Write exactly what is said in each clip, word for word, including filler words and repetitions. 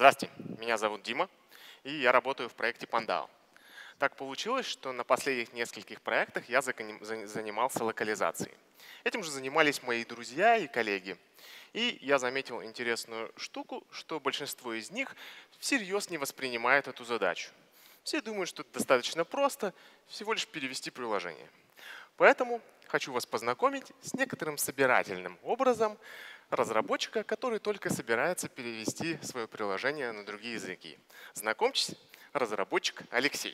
Здравствуйте, меня зовут Дима, и я работаю в проекте Pandao. Так получилось, что на последних нескольких проектах я законим- за- занимался локализацией. Этим же занимались мои друзья и коллеги. И я заметил интересную штуку, что большинство из них всерьез не воспринимает эту задачу. Все думают, что это достаточно просто, всего лишь перевести приложение. Поэтому хочу вас познакомить с некоторым собирательным образом разработчика, который только собирается перевести свое приложение на другие языки. Знакомьтесь, разработчик Алексей.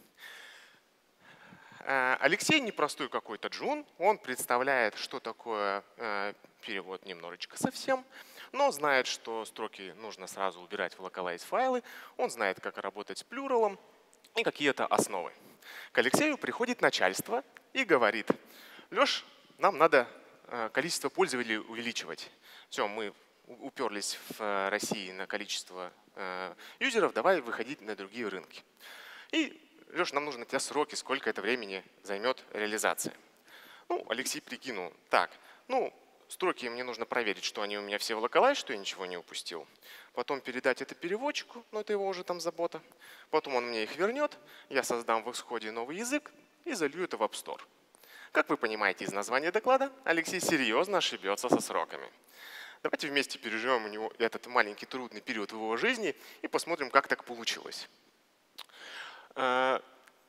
Э, Алексей непростой какой-то джун, он представляет, что такое э, перевод немножечко совсем, но знает, что строки нужно сразу убирать в localized файлы, он знает, как работать с плюралом и какие-то основы. К Алексею приходит начальство и говорит: Леш, нам надо э, количество пользователей увеличивать. Все, мы у- уперлись в э, России на количество э, юзеров, давай выходить на другие рынки. И, Леш, нам нужно от тебя сроки, сколько это времени займет реализация. Ну, Алексей прикинул: так, ну, строки мне нужно проверить, что они у меня все в localize, что я ничего не упустил. Потом передать это переводчику, но это его уже там забота. Потом он мне их вернет, я создам в исходе новый язык и залью это в App Store. Как вы понимаете из названия доклада, Алексей серьезно ошибется со сроками. Давайте вместе переживем у него этот маленький трудный период в его жизни и посмотрим, как так получилось. Э,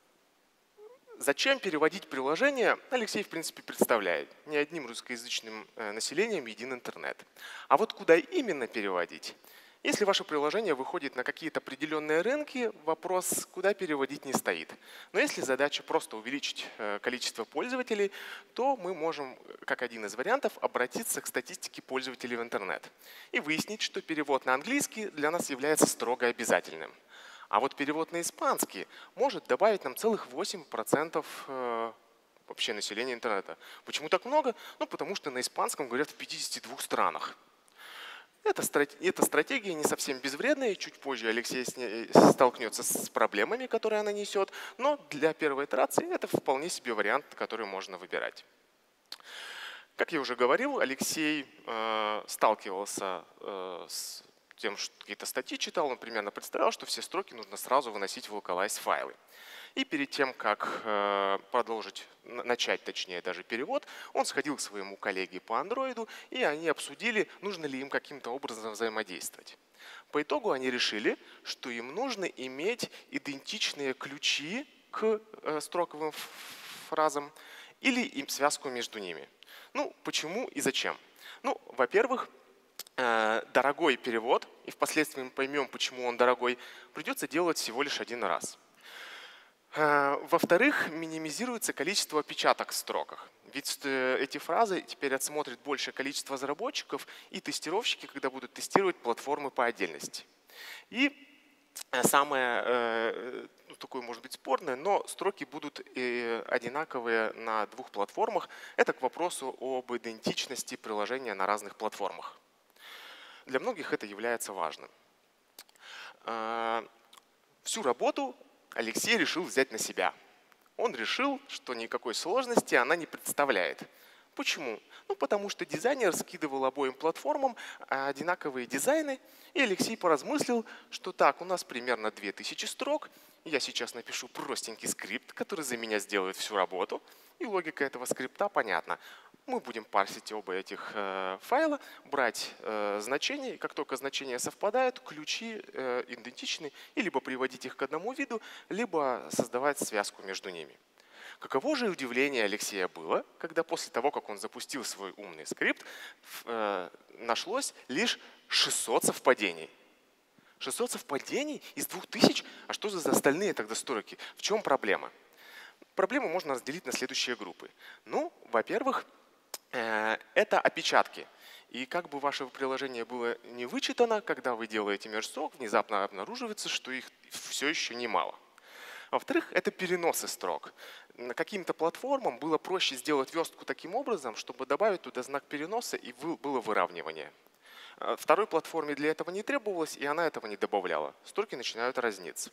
Зачем переводить приложение, Алексей, в принципе, представляет. Не одним русскоязычным э, населением един интернет. А вот куда именно переводить? Если ваше приложение выходит на какие-то определенные рынки, вопрос, куда переводить, не стоит. Но если задача просто увеличить э, количество пользователей, то мы можем, как один из вариантов, обратиться к статистике пользователей в интернет и выяснить, что перевод на английский для нас является строго обязательным. А вот перевод на испанский может добавить нам целых восемь процентов э, вообще населения интернета. Почему так много? Ну, потому что на испанском говорят в пятидесяти двух странах. Эта, эта стратегия не совсем безвредная, и чуть позже Алексей с ней столкнется с проблемами, которые она несет, но для первой итерации это вполне себе вариант, который можно выбирать. Как я уже говорил, Алексей э, сталкивался э, с тем, что какие-то статьи читал, он примерно представлял, что все строки нужно сразу выносить в localized файлы. И перед тем, как э, продолжить, начать точнее даже перевод, он сходил к своему коллеге по андроиду, и они обсудили, нужно ли им каким-то образом взаимодействовать. По итогу они решили, что им нужно иметь идентичные ключи к э, строковым фразам или им связку между ними. Ну, почему и зачем? Ну, во-первых, дорогой перевод, и впоследствии мы поймем, почему он дорогой, придется делать всего лишь один раз. Во-вторых, минимизируется количество опечаток в строках. Ведь эти фразы теперь отсмотрит большее количество разработчиков и тестировщики, когда будут тестировать платформы по отдельности. И самое, ну, такое может быть спорное, но строки будут одинаковые на двух платформах. Это к вопросу об идентичности приложения на разных платформах. Для многих это является важным. Всю работу Алексей решил взять на себя. Он решил, что никакой сложности она не представляет. Почему? Ну, потому что дизайнер скидывал обоим платформам одинаковые дизайны, и Алексей поразмыслил, что так, у нас примерно две тысячи строк, я сейчас напишу простенький скрипт, который за меня сделает всю работу, и логика этого скрипта понятна. Мы будем парсить оба этих э, файла, брать э, значения, и как только значения совпадают, ключи э, идентичны, и либо приводить их к одному виду, либо создавать связку между ними. Каково же удивление Алексея было, когда после того, как он запустил свой умный скрипт, э, нашлось лишь шестьсот совпадений. шестьсот совпадений из двух тысяч? А что за остальные тогда строки? В чем проблема? Проблему можно разделить на следующие группы. Ну, во-первых, это опечатки. И как бы ваше приложение было не вычитано, когда вы делаете мерж-сок, внезапно обнаруживается, что их все еще немало. Во-вторых, это переносы строк. На каким-то платформам было проще сделать верстку таким образом, чтобы добавить туда знак переноса и было выравнивание. Второй платформе для этого не требовалось, и она этого не добавляла. Строки начинают разниться.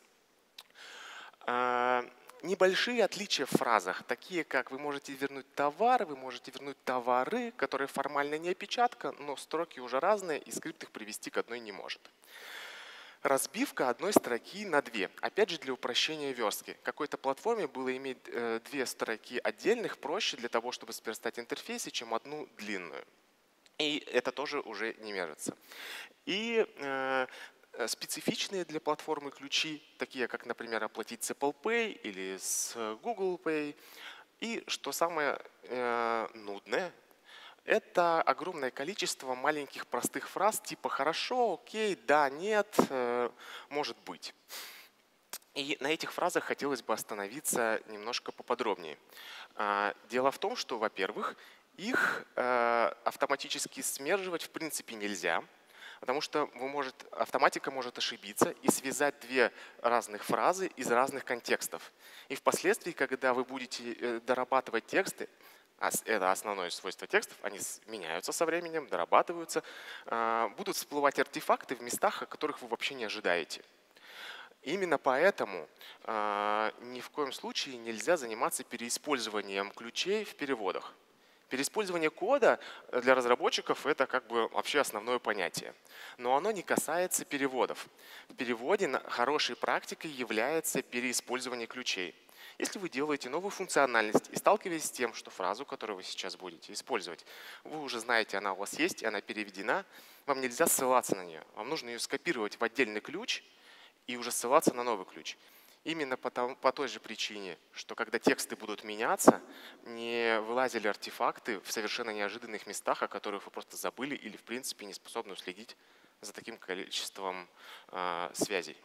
Небольшие отличия в фразах, такие как вы можете вернуть товар, вы можете вернуть товары, которые формально не опечатка, но строки уже разные, и скрипт их привести к одной не может. Разбивка одной строки на две. Опять же, для упрощения верстки. Какой-то платформе было иметь э, две строки отдельных проще для того, чтобы сверстать интерфейсы, чем одну длинную. И это тоже уже не мерится. И э, специфичные для платформы ключи, такие как, например, оплатить с Apple Pay или с Google Pay. И что самое э, нудное, это огромное количество маленьких простых фраз типа «хорошо», «окей», «да», «нет», э, «может быть». И на этих фразах хотелось бы остановиться немножко поподробнее. А, дело в том, что, во-первых, их э, автоматически смерживать в принципе нельзя, потому что вы может, автоматика может ошибиться и связать две разных фразы из разных контекстов. И впоследствии, когда вы будете дорабатывать тексты, это основное свойство текстов, они меняются со временем, дорабатываются, будут всплывать артефакты в местах, о которых вы вообще не ожидаете. Именно поэтому ни в коем случае нельзя заниматься переиспользованием ключей в переводах. Переиспользование кода для разработчиков – это как бы вообще основное понятие. Но оно не касается переводов. В переводе хорошей практикой является переиспользование ключей. Если вы делаете новую функциональность и сталкиваетесь с тем, что фразу, которую вы сейчас будете использовать, вы уже знаете, она у вас есть, и она переведена, вам нельзя ссылаться на нее. Вам нужно ее скопировать в отдельный ключ и уже ссылаться на новый ключ. Именно по, тому, по той же причине, что когда тексты будут меняться, не вылазили артефакты в совершенно неожиданных местах, о которых вы просто забыли или в принципе не способны уследить за таким количеством э, связей.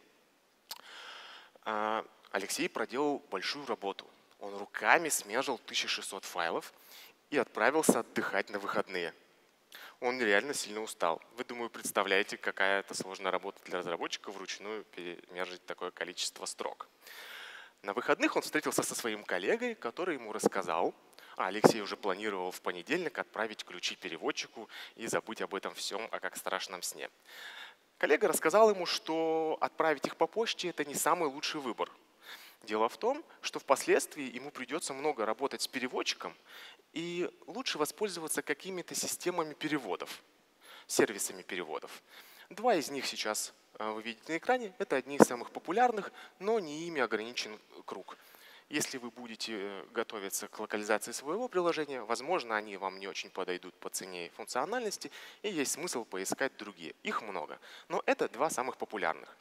Э, Алексей проделал большую работу. Он руками смержил тысячу шестьсот файлов и отправился отдыхать на выходные. Он реально сильно устал. Вы, думаю, представляете, какая это сложная работа для разработчика вручную перемержить такое количество строк. На выходных он встретился со своим коллегой, который ему рассказал, а Алексей уже планировал в понедельник отправить ключи переводчику и забыть об этом всем, а как страшном сне. Коллега рассказал ему, что отправить их по почте – это не самый лучший выбор. Дело в том, что впоследствии ему придется много работать с переводчиком, и лучше воспользоваться какими-то системами переводов, сервисами переводов. Два из них сейчас вы видите на экране. Это одни из самых популярных, но не ими ограничен круг. Если вы будете готовиться к локализации своего приложения, возможно, они вам не очень подойдут по цене и функциональности, и есть смысл поискать другие. Их много, но это два самых популярных.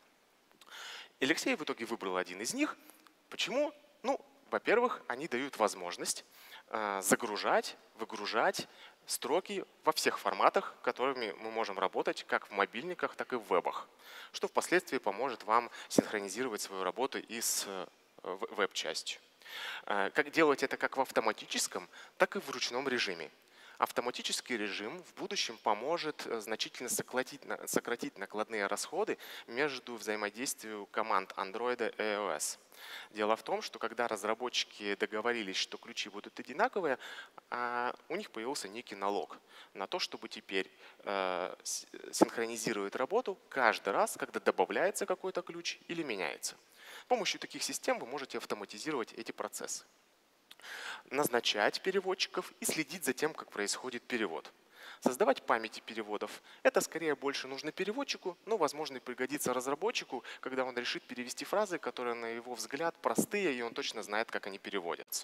Алексей в итоге выбрал один из них. Почему? Ну, во-первых, они дают возможность э, загружать, выгружать строки во всех форматах, которыми мы можем работать как в мобильниках, так и в вебах, что впоследствии поможет вам синхронизировать свою работу и с э, веб-частью. Э, как делать это как в автоматическом, так и в ручном режиме. Автоматический режим в будущем поможет значительно сократить, сократить накладные расходы между взаимодействием команд Android и iOS. Дело в том, что когда разработчики договорились, что ключи будут одинаковые, у них появился некий налог на то, чтобы теперь синхронизировать работу каждый раз, когда добавляется какой-то ключ или меняется. С помощью таких систем вы можете автоматизировать эти процессы. Назначать переводчиков и следить за тем, как происходит перевод. Создавать памяти переводов. Это скорее больше нужно переводчику, но, возможно, и пригодится разработчику, когда он решит перевести фразы, которые, на его взгляд, простые, и он точно знает, как они переводятся.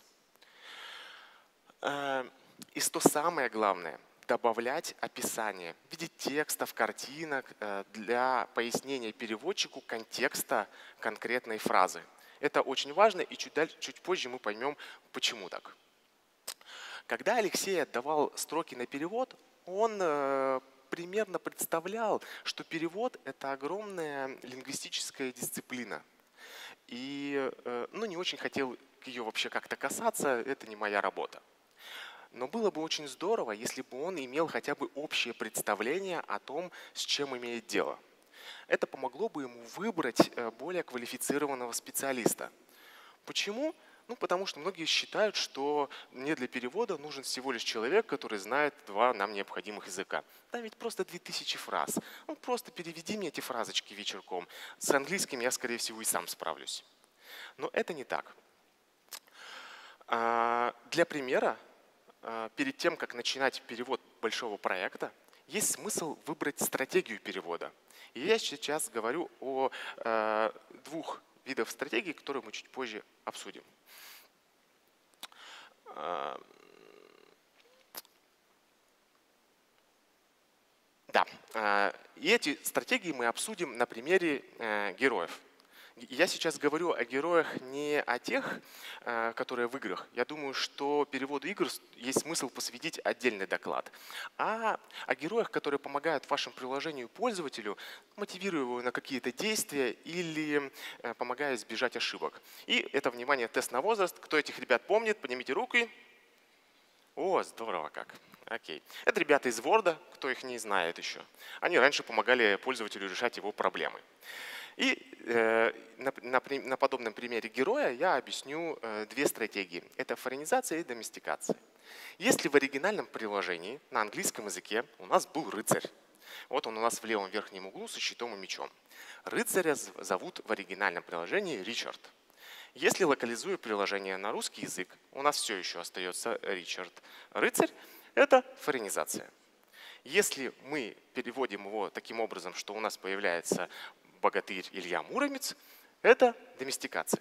И что самое главное, добавлять описание в виде текстов, картинок для пояснения переводчику контекста конкретной фразы. Это очень важно, и чуть, дальше, чуть позже мы поймем, почему так. Когда Алексей отдавал строки на перевод, он э, примерно представлял, что перевод – это огромная лингвистическая дисциплина. И э, ну, не очень хотел ее вообще как-то касаться, это не моя работа. Но было бы очень здорово, если бы он имел хотя бы общее представление о том, с чем имеет дело. Это помогло бы ему выбрать более квалифицированного специалиста. Почему? Ну, потому что многие считают, что мне для перевода нужен всего лишь человек, который знает два нам необходимых языка. Да ведь просто две тысячи фраз. Ну, просто переведи мне эти фразочки вечерком. С английским я, скорее всего, и сам справлюсь. Но это не так. Для примера, перед тем, как начинать перевод большого проекта, есть смысл выбрать стратегию перевода. И я сейчас говорю о э, двух видах стратегий, которые мы чуть позже обсудим. Э, да, э, и эти стратегии мы обсудим на примере э, героев. Я сейчас говорю о героях не о тех, которые в играх. Я думаю, что переводу игр есть смысл посвятить отдельный доклад. А о героях, которые помогают вашему приложению пользователю, мотивируя его на какие-то действия или помогая избежать ошибок. И это, внимание, тест на возраст. Кто этих ребят помнит, поднимите руки. О, здорово как. Окей. Это ребята из Word, кто их не знает еще. Они раньше помогали пользователю решать его проблемы. И э, на, на, на подобном примере героя я объясню э, две стратегии. Это форенизация и доместикация. Если в оригинальном приложении на английском языке у нас был рыцарь, вот он у нас в левом верхнем углу со щитом и мечом. Рыцаря зовут в оригинальном приложении Ричард. Если локализую приложение на русский язык, у нас все еще остается Ричард. Рыцарь – это форенизация. Если мы переводим его таким образом, что у нас появляется богатырь Илья Муромец, это доместикация.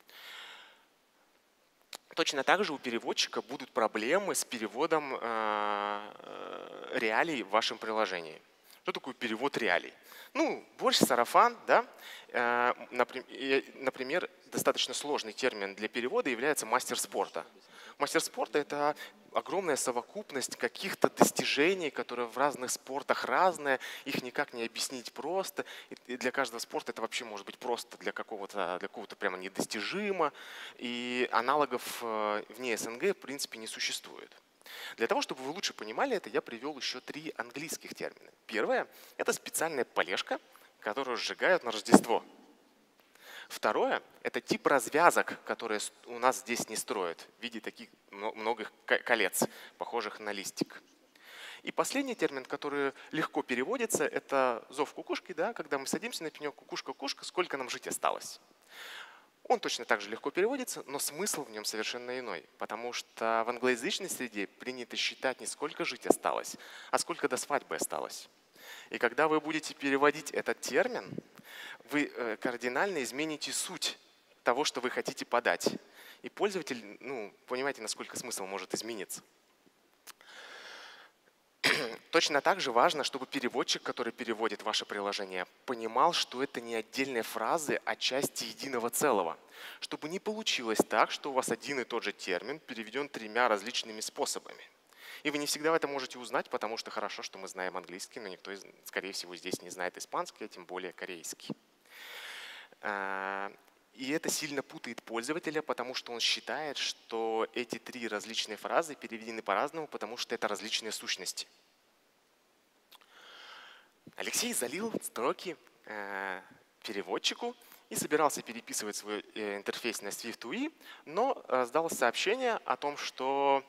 Точно так же у переводчика будут проблемы с переводом э, реалий в вашем приложении. Что такое перевод реалий? Ну, борщ, сарафан, да? Э, например, достаточно сложный термин для перевода является мастер спорта. Мастер спорта – это огромная совокупность каких-то достижений, которые в разных спортах разные, их никак не объяснить просто. И для каждого спорта это вообще может быть просто для какого-то для какого-то прямо недостижимо. И аналогов вне СНГ в принципе не существует. Для того, чтобы вы лучше понимали это, я привел еще три английских термина. Первое – это специальная полежка, которую сжигают на Рождество. Второе – это тип развязок, которые у нас здесь не строят в виде таких многих колец, похожих на листик. И последний термин, который легко переводится, это зов кукушки, да, когда мы садимся на пенек, кукушка, кукушка, сколько нам жить осталось. Он точно так же легко переводится, но смысл в нем совершенно иной, потому что в англоязычной среде принято считать не сколько жить осталось, а сколько до свадьбы осталось. И когда вы будете переводить этот термин, вы кардинально измените суть того, что вы хотите подать. И пользователь, ну, понимаете, насколько смысл может измениться. Точно так же важно, чтобы переводчик, который переводит ваше приложение, понимал, что это не отдельные фразы, а части единого целого. Чтобы не получилось так, что у вас один и тот же термин переведен тремя различными способами. И вы не всегда это можете узнать, потому что хорошо, что мы знаем английский, но никто, скорее всего, здесь не знает испанский, а тем более корейский. И это сильно путает пользователя, потому что он считает, что эти три различные фразы переведены по-разному, потому что это различные сущности. Алексей залил строки переводчику и собирался переписывать свой интерфейс на SwiftUI, но раздал сообщение о том, что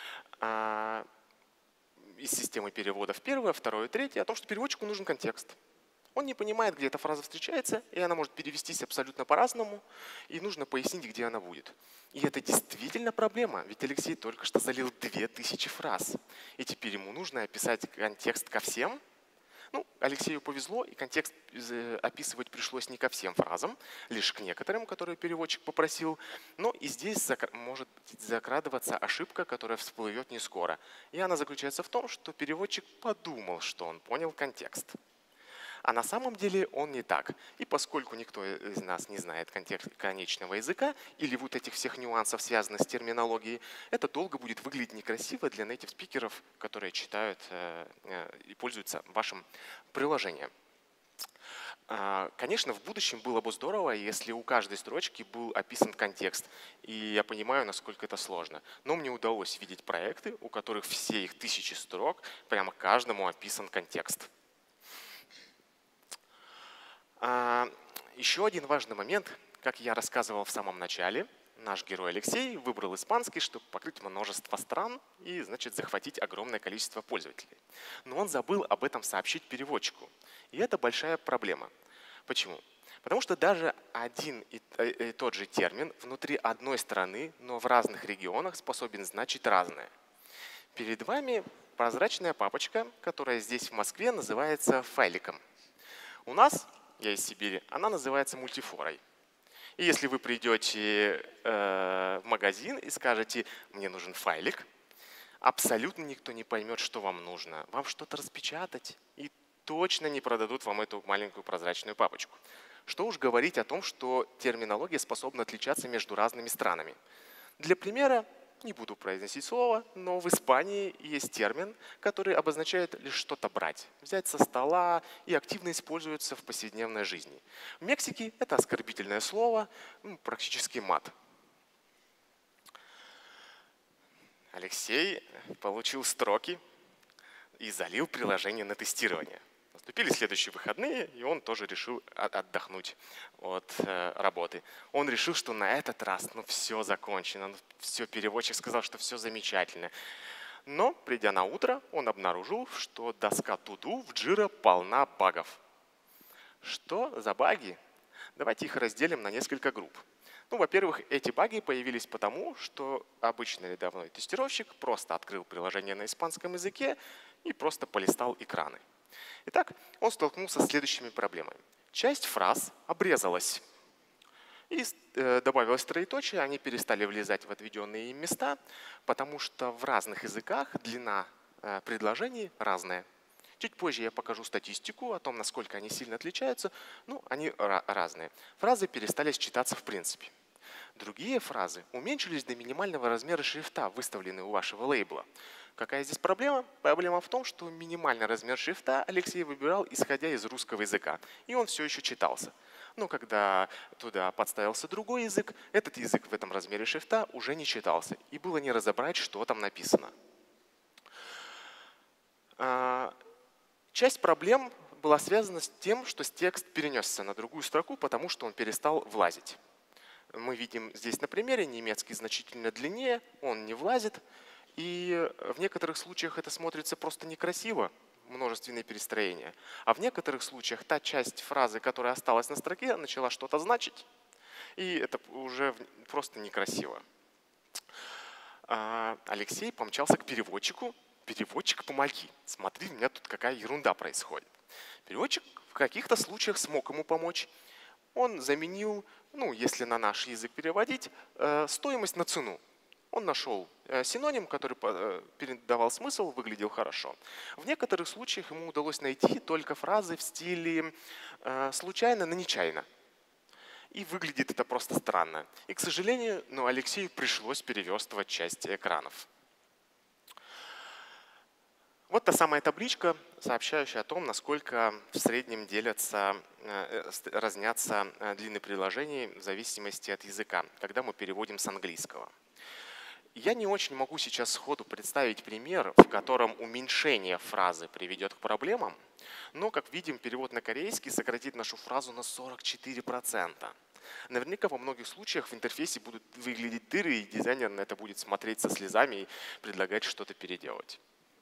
из системы переводов первое, второе, третье, о том, что переводчику нужен контекст. Он не понимает, где эта фраза встречается, и она может перевестись абсолютно по-разному, и нужно пояснить, где она будет. И это действительно проблема, ведь Алексей только что залил две тысячи фраз, и теперь ему нужно описать контекст ко всем. Ну, Алексею повезло, и контекст описывать пришлось не ко всем фразам, лишь к некоторым, которые переводчик попросил. Но и здесь может закрадываться ошибка, которая всплывет не скоро. И она заключается в том, что переводчик подумал, что он понял контекст. А на самом деле он не так. И поскольку никто из нас не знает контекст конечного языка или вот этих всех нюансов, связанных с терминологией, это долго будет выглядеть некрасиво для нейтив спикеров, которые читают и пользуются вашим приложением. Конечно, в будущем было бы здорово, если у каждой строчки был описан контекст. И я понимаю, насколько это сложно. Но мне удалось видеть проекты, у которых все их тысячи строк, прямо каждому описан контекст. Еще один важный момент, как я рассказывал в самом начале, наш герой Алексей выбрал испанский, чтобы покрыть множество стран и, значит, захватить огромное количество пользователей. Но он забыл об этом сообщить переводчику. И это большая проблема. Почему? Потому что даже один и тот же термин внутри одной страны, но в разных регионах способен значить разное. Перед вами прозрачная папочка, которая здесь в Москве называется файликом. У нас, я из Сибири, она называется мультифорой. И если вы придете э, в магазин и скажете, мне нужен файлик, абсолютно никто не поймет, что вам нужно. Вам что-то распечатать, и точно не продадут вам эту маленькую прозрачную папочку. Что уж говорить о том, что терминология способна отличаться между разными странами. Для примера, не буду произносить слово, но в Испании есть термин, который обозначает лишь что-то брать, взять со стола и активно используется в повседневной жизни. В Мексике это оскорбительное слово, ну, практически мат. Алексей получил строки и залил приложение на тестирование. Наступили следующие выходные, и он тоже решил отдохнуть от э, работы. Он решил, что на этот раз ну, все закончено, ну, все, переводчик сказал, что все замечательно. Но, придя на утро, он обнаружил, что доска To-Do в Jira полна багов. Что за баги? Давайте их разделим на несколько групп. Ну, во-первых, эти баги появились потому, что обычный рядовой тестировщик просто открыл приложение на испанском языке и просто полистал экраны. Итак, он столкнулся с следующими проблемами. Часть фраз обрезалась и добавилось троеточие, они перестали влезать в отведенные им места, потому что в разных языках длина предложений разная. Чуть позже я покажу статистику о том, насколько они сильно отличаются. Ну, они разные. Фразы перестали считаться в принципе. Другие фразы уменьшились до минимального размера шрифта, выставленного у вашего лейбла. Какая здесь проблема? Проблема в том, что минимальный размер шрифта Алексей выбирал, исходя из русского языка. И он все еще читался. Но когда туда подставился другой язык, этот язык в этом размере шрифта уже не читался. И было не разобрать, что там написано. Часть проблем была связана с тем, что текст перенесся на другую строку, потому что он перестал влазить. Мы видим здесь на примере немецкий значительно длиннее, он не влазит. И в некоторых случаях это смотрится просто некрасиво, множественные перестроения. А в некоторых случаях та часть фразы, которая осталась на строке, начала что-то значить. И это уже просто некрасиво. Алексей помчался к переводчику. Переводчик, помоги. Смотри, у меня тут какая ерунда происходит. Переводчик в каких-то случаях смог ему помочь. Он заменил, ну, если на наш язык переводить, стоимость на цену. Он нашел синоним, который передавал смысл, выглядел хорошо. В некоторых случаях ему удалось найти только фразы в стиле «случайно, но нечаянно». И выглядит это просто странно. И, к сожалению, ну, Алексею пришлось переверстывать часть экранов. Вот та самая табличка, сообщающая о том, насколько в среднем делятся, разнятся длины предложений в зависимости от языка, когда мы переводим с английского. Я не очень могу сейчас сходу представить пример, в котором уменьшение фразы приведет к проблемам, но, как видим, перевод на корейский сократит нашу фразу на сорок четыре процента. Наверняка во многих случаях в интерфейсе будут выглядеть дыры, и дизайнер на это будет смотреть со слезами и предлагать что-то переделать.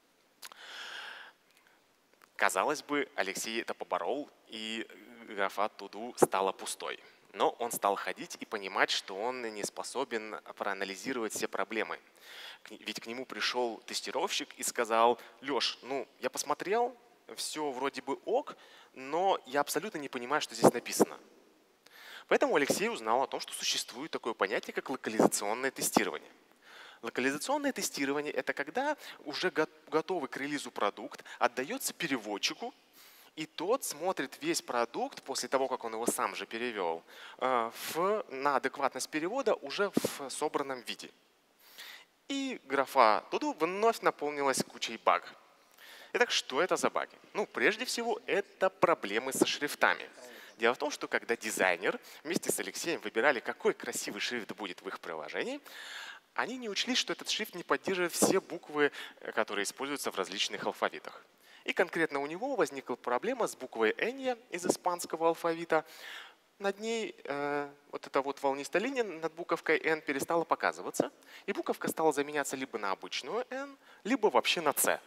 Казалось бы, Алексей это поборол, и графа To-Do стала пустой. Но он стал ходить и понимать, что он не способен проанализировать все проблемы. Ведь к нему пришел тестировщик и сказал: Леш, ну я посмотрел, все вроде бы ок, но я абсолютно не понимаю, что здесь написано. Поэтому Алексей узнал о том, что существует такое понятие, как локализационное тестирование. Локализационное тестирование – это когда уже готовый к релизу продукт отдается переводчику, и тот смотрит весь продукт после того, как он его сам же перевел, в, на адекватность перевода уже в собранном виде. И графа To-Do вновь наполнилась кучей баг. Итак, что это за баги? Ну, прежде всего, это проблемы со шрифтами. Дело в том, что когда дизайнер вместе с Алексеем выбирали, какой красивый шрифт будет в их приложении, они не учли, что этот шрифт не поддерживает все буквы, которые используются в различных алфавитах. И конкретно у него возникла проблема с буквой «Н» из испанского алфавита. Над ней э, вот эта вот волнистая линия над буковкой «Н» перестала показываться, и буковка стала заменяться либо на обычную «Н», либо вообще на «Ц».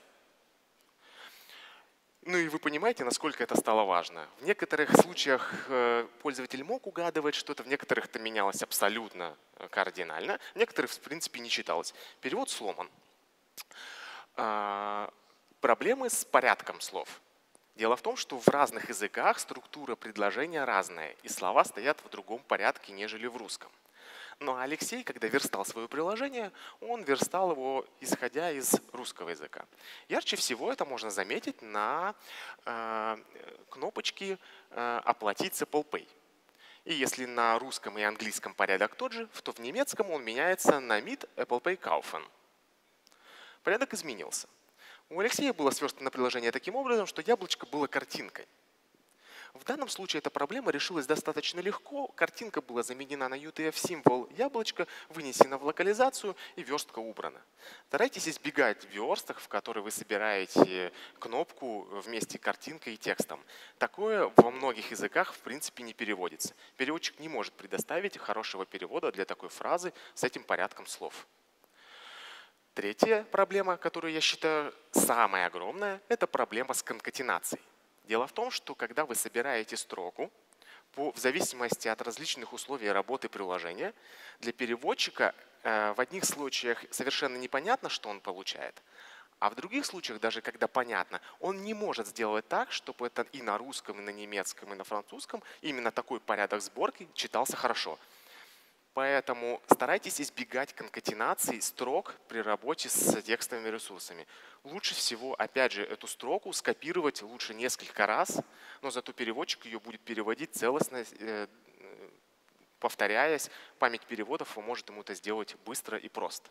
Ну и вы понимаете, насколько это стало важно. В некоторых случаях э, пользователь мог угадывать что-то, в некоторых это менялось абсолютно кардинально, в некоторых, в принципе, не читалось. Перевод сломан. Проблемы с порядком слов. Дело в том, что в разных языках структура предложения разная, и слова стоят в другом порядке, нежели в русском. Но Алексей, когда верстал свое приложение, он верстал его, исходя из русского языка. Ярче всего это можно заметить на э, кнопочке э, «Оплатить с Apple Pay». И если на русском и английском порядок тот же, то в немецком он меняется на «Mit Apple Pay kaufen». Порядок изменился. У Алексея было сверстано приложение таким образом, что яблочко было картинкой. В данном случае эта проблема решилась достаточно легко. Картинка была заменена на ю ти эф-символ яблочко, вынесена в локализацию и верстка убрана. Старайтесь избегать версток, в которые вы собираете кнопку вместе картинкой и текстом. Такое во многих языках в принципе не переводится. Переводчик не может предоставить хорошего перевода для такой фразы с этим порядком слов. Третья проблема, которую я считаю самой огромной, это проблема с конкатенацией. Дело в том, что когда вы собираете строку, по, в зависимости от различных условий работы приложения, для переводчика э, в одних случаях совершенно непонятно, что он получает, а в других случаях, даже когда понятно, он не может сделать так, чтобы это и на русском, и на немецком, и на французском именно такой порядок сборки читался хорошо. Поэтому старайтесь избегать конкатенации строк при работе с текстовыми ресурсами. Лучше всего, опять же, эту строку скопировать лучше несколько раз, но зато переводчик ее будет переводить целостно, повторяясь. Память переводов может ему это сделать быстро и просто.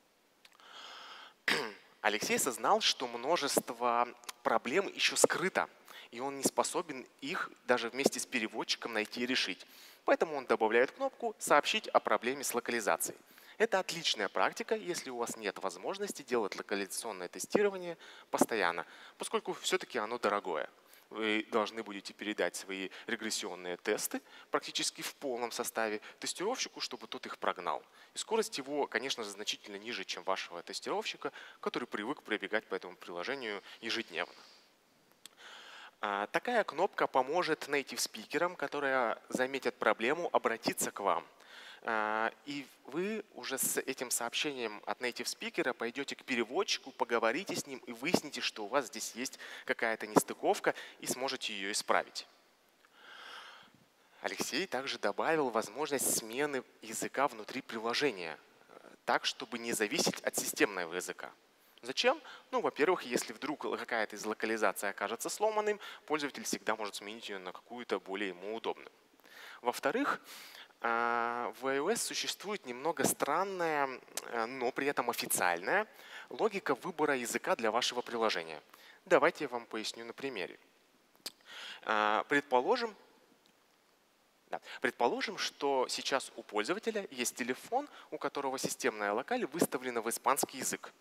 Алексей осознал, что множество проблем еще скрыто, и он не способен их даже вместе с переводчиком найти и решить. Поэтому он добавляет кнопку «Сообщить о проблеме с локализацией». Это отличная практика, если у вас нет возможности делать локализационное тестирование постоянно, поскольку все-таки оно дорогое. Вы должны будете передать свои регрессионные тесты практически в полном составе тестировщику, чтобы тот их прогнал. И скорость его, конечно же, значительно ниже, чем вашего тестировщика, который привык пробегать по этому приложению ежедневно. Такая кнопка поможет native спикерам, которые заметят проблему, обратиться к вам. И вы уже с этим сообщением от native спикера пойдете к переводчику, поговорите с ним и выясните, что у вас здесь есть какая-то нестыковка и сможете ее исправить. Алексей также добавил возможность смены языка внутри приложения, так, чтобы не зависеть от системного языка. Зачем? Ну, во-первых, если вдруг какая-то из локализаций окажется сломанным, пользователь всегда может сменить ее на какую-то более ему удобную. Во-вторых, в iOS существует немного странная, но при этом официальная логика выбора языка для вашего приложения. Давайте я вам поясню на примере. Предположим, да, предположим, что сейчас у пользователя есть телефон, у которого системная локаль выставлена в испанский язык.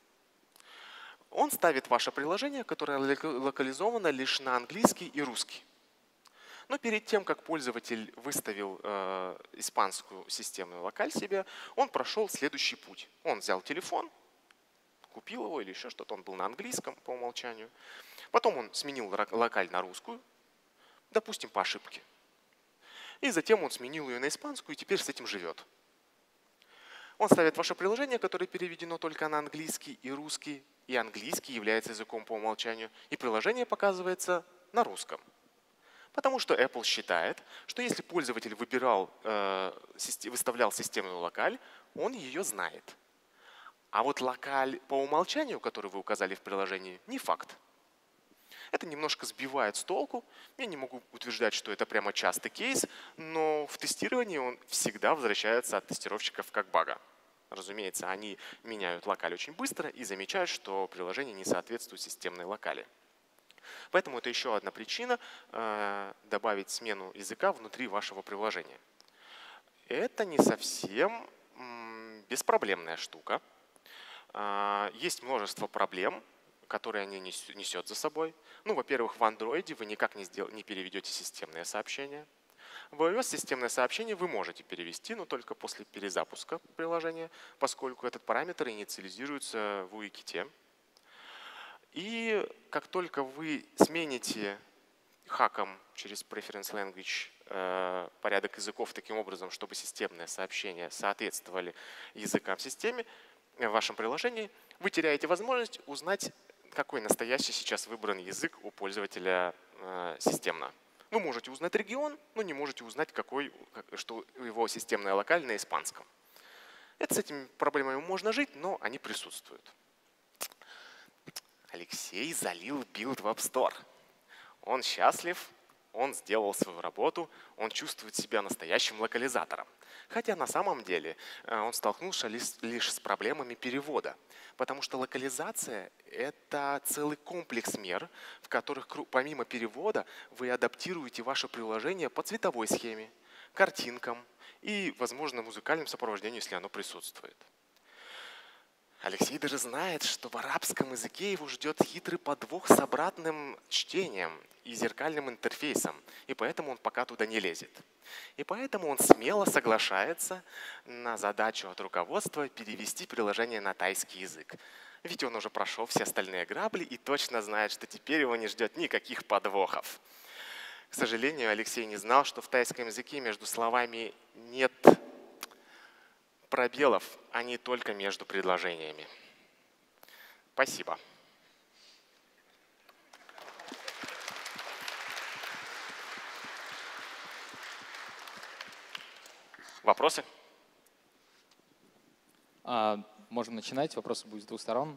Он ставит ваше приложение, которое локализовано лишь на английский и русский. Но перед тем, как пользователь выставил э, испанскую системную локаль себе, он прошел следующий путь. Он взял телефон, купил его или еще что-то, он был на английском по умолчанию. Потом он сменил локаль на русскую, допустим, по ошибке. И затем он сменил ее на испанскую и теперь с этим живет. Он ставит ваше приложение, которое переведено только на английский и русский, и английский является языком по умолчанию, и приложение показывается на русском. Потому что Apple считает, что если пользователь выбирал, э, выставлял системную локаль, он ее знает. А вот локаль по умолчанию, который вы указали в приложении, не факт. Это немножко сбивает с толку. Я не могу утверждать, что это прямо частый кейс, но в тестировании он всегда возвращается от тестировщиков как бага. Разумеется, они меняют локаль очень быстро и замечают, что приложение не соответствует системной локали. Поэтому это еще одна причина э, добавить смену языка внутри вашего приложения. Это не совсем м, беспроблемная штука. Э, есть множество проблем, которые они несет за собой. Ну, во-первых, в Android вы никак не, сдел... не переведете системное сообщение. В iOS системное сообщение вы можете перевести, но только после перезапуска приложения, поскольку этот параметр инициализируется в ю ай кит. И как только вы смените хаком через Preference Language э, порядок языков таким образом, чтобы системные сообщения соответствовали языкам в системе, в вашем приложении, вы теряете возможность узнать, какой настоящий сейчас выбран язык у пользователя э, системно. Вы можете узнать регион, но не можете узнать, какой, что его системное локаль на испанском. Это с этими проблемами можно жить, но они присутствуют. Алексей залил билд в App Store. Он счастлив, он сделал свою работу, он чувствует себя настоящим локализатором. Хотя на самом деле он столкнулся лишь с проблемами перевода. Потому что локализация — это целый комплекс мер, в которых помимо перевода вы адаптируете ваше приложение по цветовой схеме, картинкам и, возможно, музыкальному сопровождению, если оно присутствует. Алексей даже знает, что в арабском языке его ждет хитрый подвох с обратным чтением и зеркальным интерфейсом, и поэтому он пока туда не лезет. И поэтому он смело соглашается на задачу от руководства перевести приложение на тайский язык. Ведь он уже прошел все остальные грабли и точно знает, что теперь его не ждет никаких подвохов. К сожалению, Алексей не знал, что в тайском языке между словами нет пробелов, а не только между предложениями. Спасибо. Вопросы? А, можем начинать. Вопросы будут с двух сторон.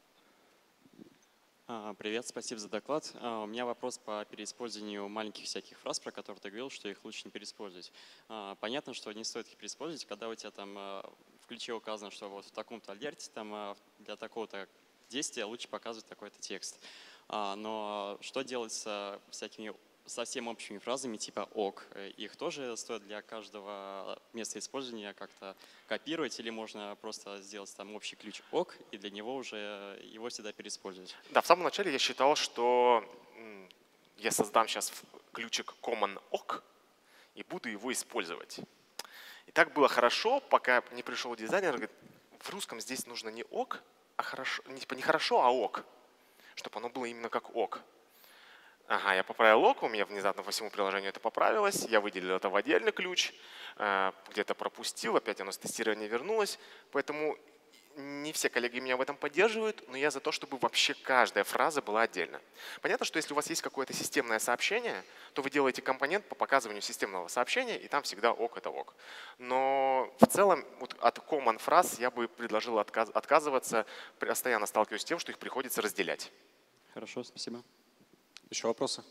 Привет, спасибо за доклад. У меня вопрос по переиспользованию маленьких всяких фраз, про которые ты говорил, что их лучше не переиспользовать. Понятно, что не стоит их переиспользовать, когда у тебя там в ключе указано, что вот в таком-то альерте там для такого-то действия лучше показывать такой-то текст. Но что делать с всякими совсем общими фразами типа ок? Их тоже стоит для каждого места использования как-то копировать, или можно просто сделать там общий ключ ок и для него уже его всегда переиспользовать? Да, в самом начале я считал, что я создам сейчас ключик common ok и буду его использовать. И так было хорошо, пока не пришел дизайнер и говорит, в русском здесь нужно не ок, а хорошо, не, типа не хорошо, а ок, чтобы оно было именно как ок. Ага, я поправил ок, у меня внезапно по всему приложению это поправилось, я выделил это в отдельный ключ, где-то пропустил, опять оно с тестирования вернулось, поэтому не все коллеги меня в этом поддерживают, но я за то, чтобы вообще каждая фраза была отдельно. Понятно, что если у вас есть какое-то системное сообщение, то вы делаете компонент по показыванию системного сообщения, и там всегда ок — это ок. Но в целом вот от common фраз я бы предложил отказ, отказываться, постоянно сталкиваюсь с тем, что их приходится разделять. Хорошо, спасибо. Еще вопросы?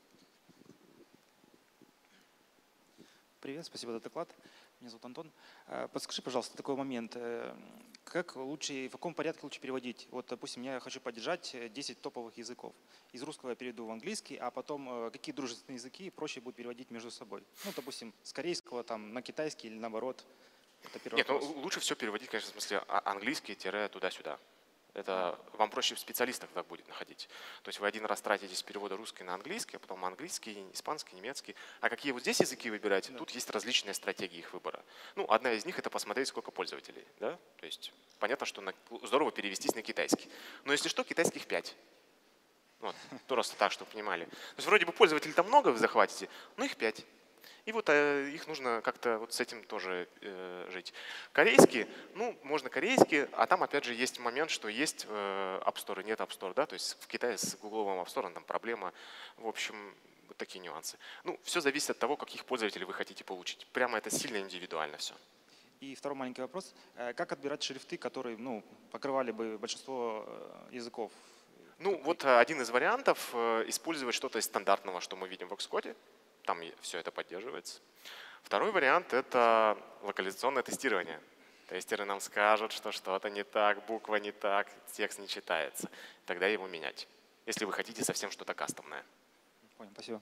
Привет, спасибо за доклад. Меня зовут Антон. Подскажи, пожалуйста, такой момент. Как лучше, в каком порядке лучше переводить? Вот, допустим, я хочу поддержать десять топовых языков. Из русского я перейду в английский, а потом какие дружественные языки проще будет переводить между собой? Ну, допустим, с корейского там, на китайский или наоборот. Это первый Нет, вопрос. ну, лучше все переводить, конечно, в смысле английский-туда-сюда. Это вам проще в специалистах так будет находить. То есть вы один раз тратите с перевода русский на английский, а потом английский, испанский, немецкий. А какие вот здесь языки выбирать? Да. Тут есть различные стратегии их выбора. Ну, одна из них — это посмотреть, сколько пользователей. Да? То есть понятно, что на, здорово перевестись на китайский. Но если что, китайских пять. Вот, просто так, чтобы понимали. То есть вроде бы пользователей там много вы захватите, но их пять. И вот э, их нужно как-то вот с этим тоже э, жить. Корейский, ну, можно корейский, а там опять же есть момент, что есть э, App Store и нет App Store. Да? То есть в Китае с гугловым App Store там проблема. В общем, вот такие нюансы. Ну, все зависит от того, каких пользователей вы хотите получить. Прямо это сильно индивидуально все. И второй маленький вопрос. Как отбирать шрифты, которые ну, покрывали бы большинство языков? Ну, вот один из вариантов — использовать что-то из стандартного, что мы видим в Xcode. Там все это поддерживается. Второй вариант — это локализационное тестирование. Тестеры нам скажут, что что-то не так, буква не так, текст не читается. Тогда его менять, если вы хотите совсем что-то кастомное. Понял, спасибо.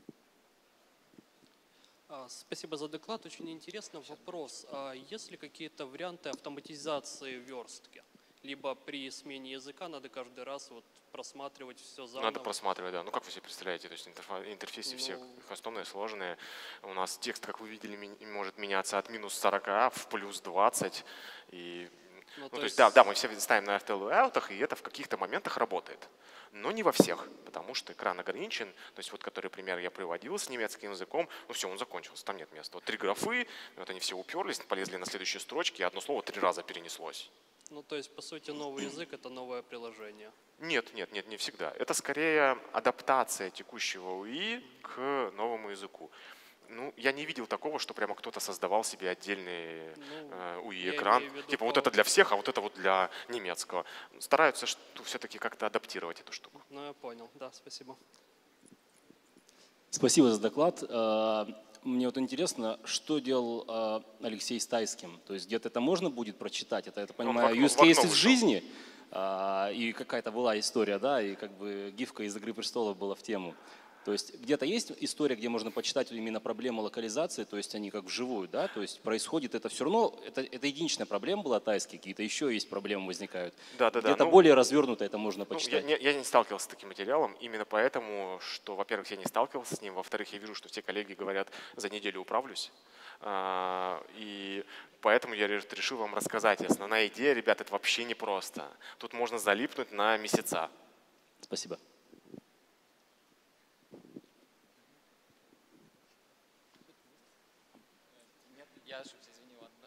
Спасибо за доклад. Очень интересный вопрос. Есть ли какие-то варианты автоматизации верстки? Либо при смене языка надо каждый раз вот просматривать все заново? Надо просматривать, да. Ну как вы себе представляете? То есть интерфейсы ну, все кастомные, сложные. У нас текст, как вы видели, может меняться от минус сорока в плюс двадцать. И Ну, Ну, то то есть, есть, да, да, мы все ставим на эр ти эл-лейаутах, и это в каких-то моментах работает. Но не во всех, потому что экран ограничен. То есть вот который пример я приводил с немецким языком, ну все, он закончился, там нет места. Вот три графы, вот они все уперлись, полезли на следующие строчки, и одно слово три раза перенеслось. ну, то есть, по сути, новый язык — это новое приложение. Нет, нет, нет, не всегда. Это скорее адаптация текущего у и к новому языку. Ну, я не видел такого, что прямо кто-то создавал себе отдельный Ну, э, у я и-экран. имею в виду Типа вот по- это для всех, а вот это вот для немецкого. Стараются все-таки как-то адаптировать эту штуку. Ну, я понял, да, спасибо. Спасибо за доклад. Э, Мне вот интересно, что делал э, Алексей с тайским? То есть где-то это можно будет прочитать? Это, я так Он понимаю, в окно- use в окно case из вышел. жизни? А, И какая-то была история, да, и как бы гифка из «Игры престолов» была в тему. То есть где-то есть история, где можно почитать именно проблему локализации, то есть они как вживую, да, то есть происходит это все равно, это, это единичная проблема была тайские, какие-то еще есть проблемы возникают. Да, да, да. Где-то Ну, более развернуто это можно ну, я, почитать. не, я не сталкивался с таким материалом, именно поэтому, что, во-первых, я не сталкивался с ним, во-вторых, я вижу, что все коллеги говорят, за неделю управлюсь. А, И поэтому я ре- решил вам рассказать. И основная идея, ребят, это вообще непросто. Тут можно залипнуть на месяца. Спасибо. Я ошибся, извини, ладно.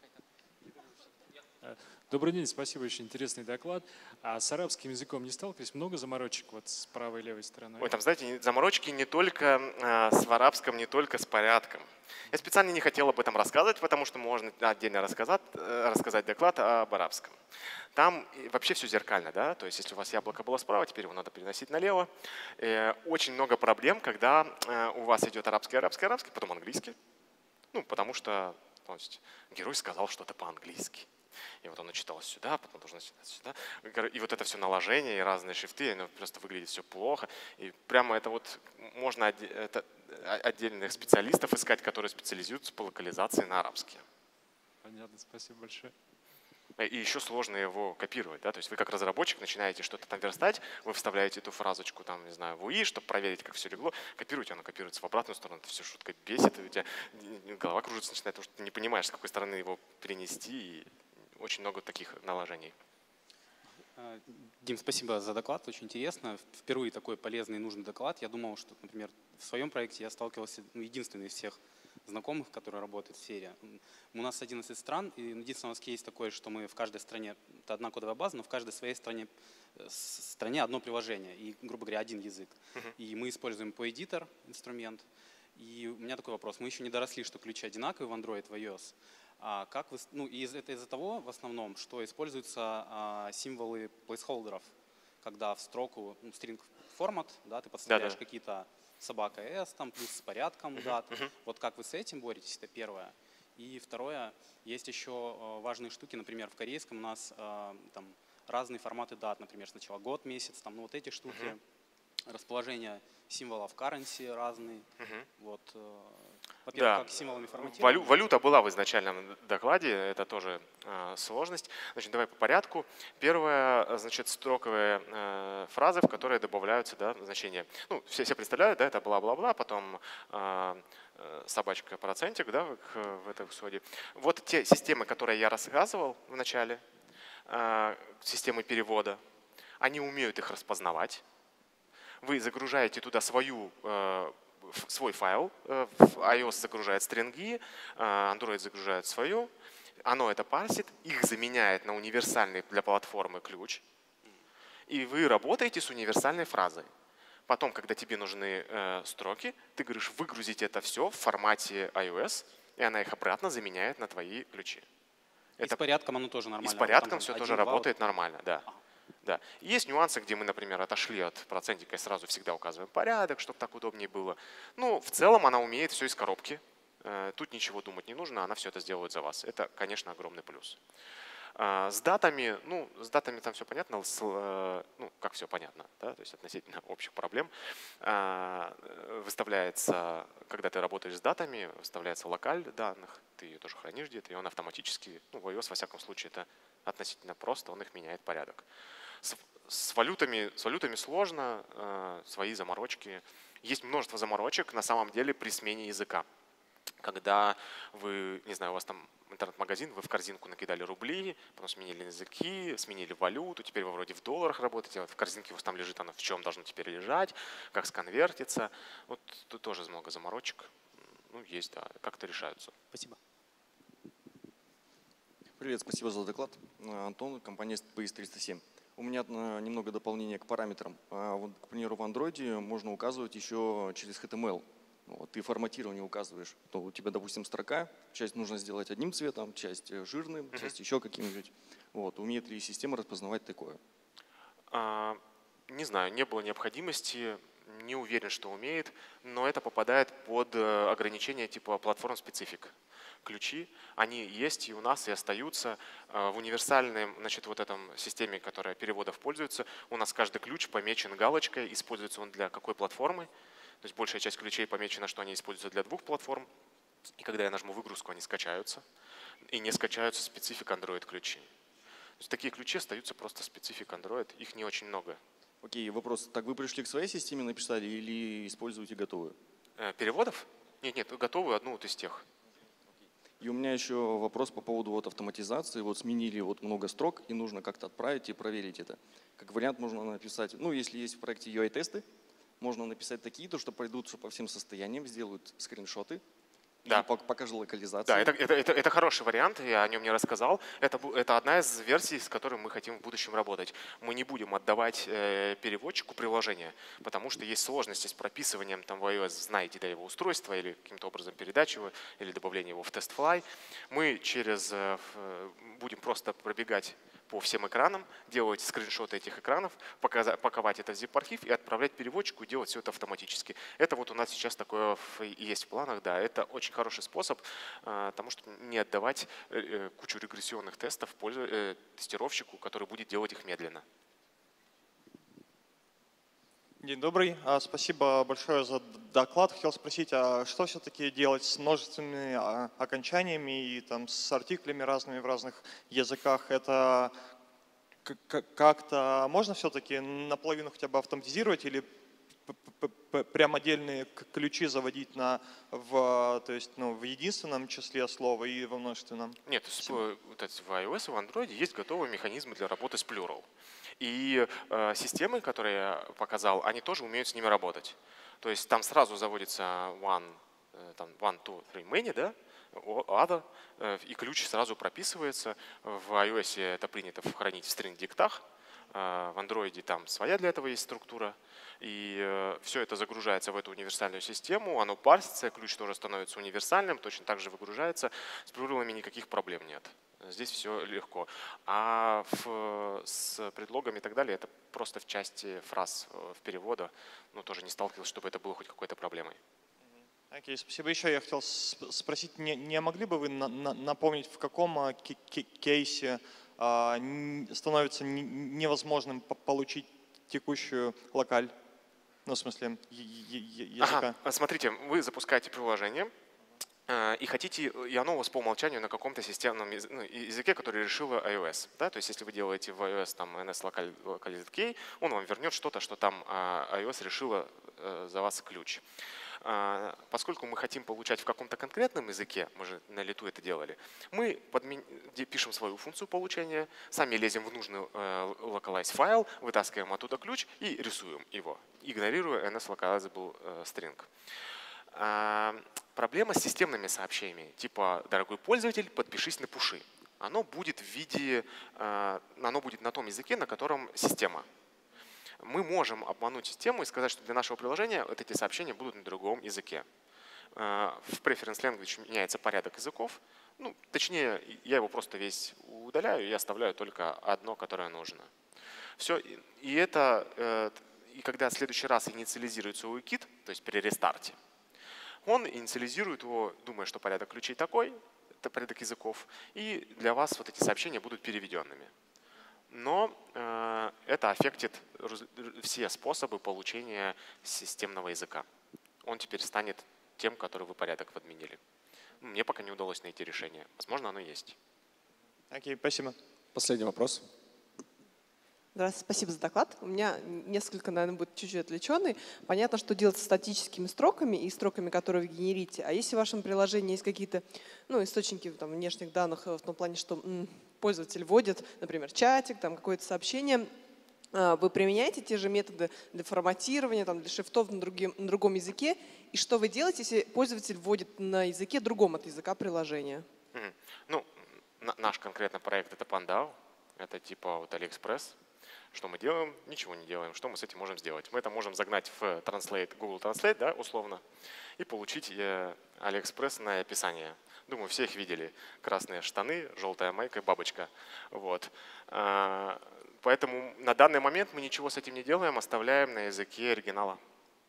Добрый день, спасибо, очень интересный доклад. А с арабским языком не сталкивались? Много заморочек вот с правой и левой стороной? Ой, там, знаете, не- заморочки не только а, с арабском, не только с порядком. Я специально не хотел об этом рассказывать, потому что можно отдельно рассказать, э, рассказать доклад об арабском. Там и вообще все зеркально, да, то есть если у вас яблоко было справа, теперь его надо переносить налево. Э, Очень много проблем, когда э, у вас идет арабский, арабский, арабский, потом английский. Ну, потому что то есть, герой сказал что-то по-английски. И вот он начитал сюда, потом должен начитать сюда. И вот это все наложение и разные шрифты, оно просто выглядит все плохо. И прямо это вот можно отде- это отдельных специалистов искать, которые специализируются по локализации на арабский. Понятно, спасибо большое. И еще сложно его копировать, да, то есть вы как разработчик начинаете что-то там верстать, вы вставляете эту фразочку там, не знаю, в у и, чтобы проверить, как все легло, копируете, оно копируется в обратную сторону, это все шутка бесит, и у тебя голова кружится начинает, потому что ты не понимаешь, с какой стороны его перенести, и очень много таких наложений. Дим, спасибо за доклад, очень интересно. Впервые такой полезный и нужный доклад. Я думал, что, например, в своем проекте я сталкивался, ну, единственный из всех знакомых, который работает в сфере. У нас одиннадцать стран, и единственное, у нас есть такое, что мы в каждой стране, это одна кодовая база, но в каждой своей стране, стране одно приложение, и, грубо говоря, один язык. Uh-huh. И мы используем PoEditor инструмент. И у меня такой вопрос. Мы еще не доросли, что ключи одинаковые в Android и в iOS. А как вы, ну, и это из-за того, в основном, что используются а, символы плейсхолдеров, когда в строку, ну, string формат, да, ты подставляешь Да-да. какие-то собака S, там, плюс с порядком Uh-huh, дат. uh-huh. Вот как вы с этим боретесь, это первое. И второе, есть еще э, важные штуки, например, в корейском у нас э, там разные форматы дат, например, сначала год, месяц, там, ну, вот эти штуки, Uh-huh. расположение символов currency разные, Uh-huh. вот, э, во-первых, Да. как символами форматировать. Валю- валюта была в изначальном докладе, это тоже э, сложность. Значит, давай по порядку. Первая, значит, строковые э, фразы, в которые добавляются, да, значения. Ну, все, все представляют, да, это бла-бла-бла, потом э, э, собачка процентик, да, в, в этой своде. Вот те системы, которые я рассказывал в начале, э, системы перевода, они умеют их распознавать. Вы загружаете туда свою э, свой файл, iOS загружает стринги, Android загружает свою, оно это парсит, их заменяет на универсальный для платформы ключ, и вы работаете с универсальной фразой. Потом, когда тебе нужны э, строки, ты говоришь выгрузить это все в формате iOS, и она их обратно заменяет на твои ключи. И с порядком оно тоже нормально. И с порядком Там все один, тоже два, работает вот. нормально, да. Ага. Да. Есть нюансы, где мы, например, отошли от процентика и сразу всегда указываем порядок, чтобы так удобнее было. Ну, в целом она умеет все из коробки. Тут ничего думать не нужно, она все это сделает за вас. Это, конечно, огромный плюс. С датами, ну, с датами там все понятно, с, ну, как все понятно, да, то есть относительно общих проблем. Выставляется, когда ты работаешь с датами, выставляется локаль данных, ты ее тоже хранишь где-то, и он автоматически, ну, в iOS, во всяком случае, это относительно просто, он их меняет порядок. С, с, валютами, с валютами сложно, э, свои заморочки. Есть множество заморочек на самом деле при смене языка. когда вы, не знаю, у вас там интернет-магазин, вы в корзинку накидали рубли, потом сменили языки, сменили валюту, теперь вы вроде в долларах работаете, а вот в корзинке у вас там лежит, оно в чем должно теперь лежать, как сконвертится. Вот тут тоже много заморочек. Ну, есть, да, как-то решаются. Спасибо. Привет, спасибо за доклад. Антон, компания пи эс триста семь. У меня немного дополнения к параметрам. Вот, к примеру, в Android можно указывать еще через эйч ти эм эл. Вот, ты форматирование указываешь, то у тебя, допустим, строка, часть нужно сделать одним цветом, часть жирным, mm-hmm. часть еще каким-нибудь. Вот, умеет ли система распознавать такое? А, не знаю, не было необходимости, не уверен, что умеет, но это попадает под ограничения типа платформ-специфик. Ключи, они есть и у нас, и остаются. В универсальной, значит, вот этом системе, которая переводов пользуется, у нас каждый ключ помечен галочкой, используется он для какой платформы. То есть большая часть ключей помечена, что они используются для двух платформ. И когда я нажму выгрузку, они скачаются. И не скачаются специфик Android ключи. То есть такие ключи остаются просто специфик Android. Их не очень много. Окей, вопрос. Так вы пришли к своей системе, написали или используете готовую? Э, переводов? Нет, нет, готовую одну вот из тех. И у меня еще вопрос по поводу вот автоматизации. Вот сменили вот много строк, и нужно как-то отправить и проверить это. Как вариант можно написать, ну если есть в проекте ю ай-тесты, можно написать такие, то что пройдут по всем состояниям, сделают скриншоты, да. и покажут локализацию. Да, это, это, это, это хороший вариант, я о нем не рассказал. Это, это одна из версий, с которой мы хотим в будущем работать. Мы не будем отдавать э, переводчику приложение, потому что есть сложности с прописыванием там, в iOS, знаете, да, его устройства или каким-то образом передачи его, или добавление его в TestFly. Мы через, э, будем просто пробегать по всем экранам, делать скриншоты этих экранов, показать, паковать это в zip-архив и отправлять переводчику и делать все это автоматически. Это вот у нас сейчас такое есть в планах, да, это очень хороший способ, потому что не отдавать кучу регрессионных тестов тестировщику, который будет делать их медленно. День добрый. Спасибо большое за доклад. Хотел спросить, а что все-таки делать с множественными окончаниями и там, с артиклями разными в разных языках? Это как-то можно все-таки наполовину хотя бы автоматизировать или прям отдельные ключи заводить на, в, то есть, ну, в единственном числе слова и во множественном? Нет, в iOS и в Android есть готовые механизмы для работы с Plural. И э, системы, которые я показал, они тоже умеют с ними работать. То есть там сразу заводится one, там, one two, three, many, да? Other, э, и ключ сразу прописывается. В iOS это принято хранить в string-диктах. Э, в Android там своя для этого есть структура. И э, все это загружается в эту универсальную систему, оно парсится, ключ тоже становится универсальным, точно так же выгружается. С плюралами никаких проблем нет. Здесь все легко. А в, с предлогами и так далее, это просто в части фраз в перевода, ну, тоже не сталкивался, чтобы это было хоть какой-то проблемой. Окей, okay, спасибо. Еще я хотел спросить, не, не могли бы вы на, на, напомнить, в каком кейсе а, становится невозможным получить текущую локаль? Ну, в смысле, языка. Ага, смотрите, вы запускаете приложение, и хотите, и оно у вас по умолчанию на каком-то системном языке, который решила iOS. Да? То есть если вы делаете в iOS там эн эс localized key, он вам вернет что-то, что там iOS решила за вас ключ. Поскольку мы хотим получать в каком-то конкретном языке, мы же на лету это делали, мы подмен... пишем свою функцию получения, сами лезем в нужный localized файл, вытаскиваем оттуда ключ и рисуем его, игнорируя эн эс localizable string. Проблема с системными сообщениями, типа «Дорогой пользователь, подпишись на пуши». Оно будет в виде, оно будет на том языке, на котором система. Мы можем обмануть систему и сказать, что для нашего приложения вот эти сообщения будут на другом языке. В Preference Language меняется порядок языков. Ну, точнее, я его просто весь удаляю и оставляю только одно, которое нужно. Все, и это, и когда в следующий раз инициализируется ю ай кит, то есть при рестарте, он инициализирует его, думая, что порядок ключей такой, это порядок языков, и для вас вот эти сообщения будут переведенными. Но э, это аффектит все способы получения системного языка. Он теперь станет тем, который вы порядок подменили. Мне пока не удалось найти решение. Возможно, оно есть. Окей, спасибо. Последний вопрос. Здравствуйте, спасибо за доклад. У меня несколько, наверное, будет чуть-чуть отвлеченный. Понятно, что делать с статическими строками и строками, которые вы генерите. А если в вашем приложении есть какие-то ну, источники там, внешних данных в том плане, что м, пользователь вводит, например, чатик, там какое-то сообщение, вы применяете те же методы для форматирования, там, для шрифтов на, другим, на другом языке? И что вы делаете, если пользователь вводит на языке другом от языка приложения? Mm-hmm. Ну, наш конкретно проект — это Pandas, это типа вот AliExpress. Что мы делаем? Ничего не делаем. Что мы с этим можем сделать? Мы это можем загнать в Translate, Google Translate, да, условно, и получить э, AliExpress описание. Думаю, все их видели. Красные штаны, желтая майка, бабочка. Вот. А, поэтому на данный момент мы ничего с этим не делаем, оставляем на языке оригинала.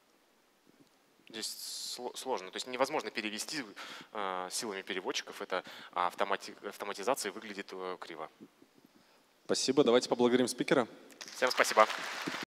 Здесь сложно. То есть невозможно перевести э, силами переводчиков. Это а автомати автоматизация выглядит э, криво. Спасибо. Давайте поблагодарим спикера. Всем спасибо.